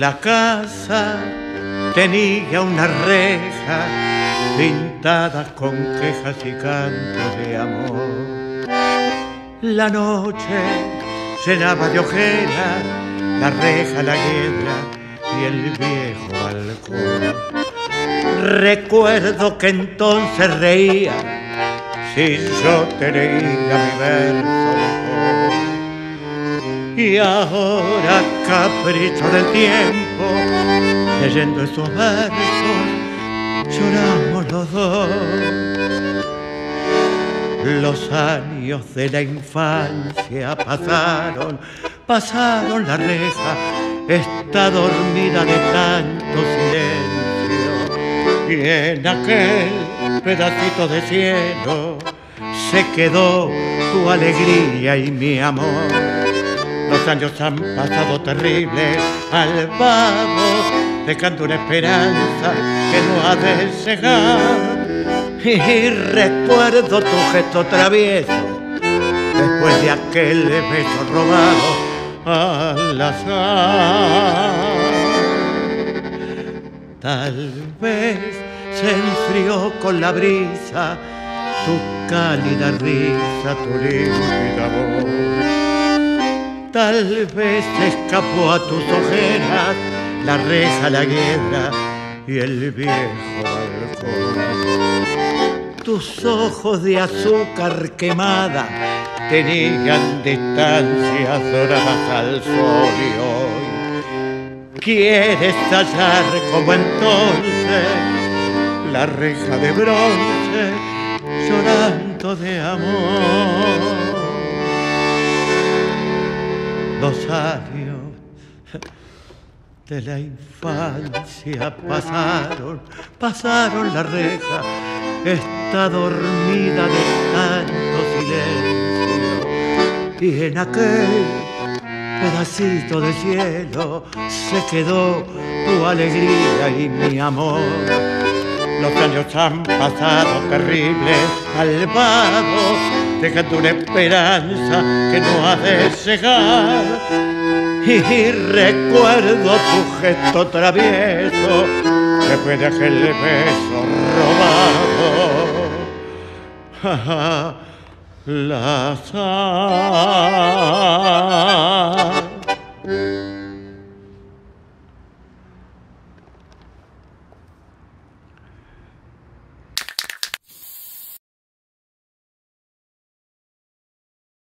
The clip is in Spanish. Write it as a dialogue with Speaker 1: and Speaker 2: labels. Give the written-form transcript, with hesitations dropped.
Speaker 1: La casa tenía una reja pintada con quejas y cantos de amor. La noche llenaba de ojeras la reja, la hiedra y el viejo balcón. Recuerdo que entonces reía si yo te leía mi verso mejor. Y ahora, capricho del tiempo, leyendo esos versos, lloramos los dos. Los años de la infancia pasaron la reja, está dormida de tanto silencio. Y en aquel pedacito de cielo se quedó tu alegría y mi amor. Los años han pasado terribles, malvados, dejando una esperanza que no ha de cegar. Y recuerdo tu gesto travieso después de aquel beso robado al azar. Tal vez se enfrió con la brisa tu cálida risa, tu límpida voz. Tal vez escapó a tus ojeras la reja, la hiedra y el viejo balcón. Tus ojos de azúcar quemada tenían distancias doradas al sol y hoy quieres tallar como entonces la reja de bronce llorando de amor. 2 años de la infancia pasaron la reja, está dormida de tanto silencio. Y en aquel pedacito de cielo se quedó tu alegría y mi amor. Los años han pasado terribles, malvados, dejando una esperanza que no ha de cegar. Y recuerdo tu gesto travieso después de aquel beso robado. La sal.